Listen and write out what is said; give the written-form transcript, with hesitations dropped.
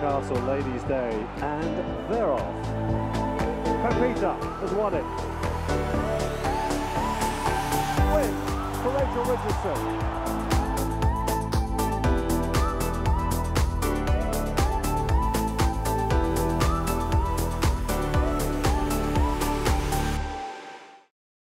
Castle Ladies Day, and they're off. Pepita has won it. Win for Rachel Richardson.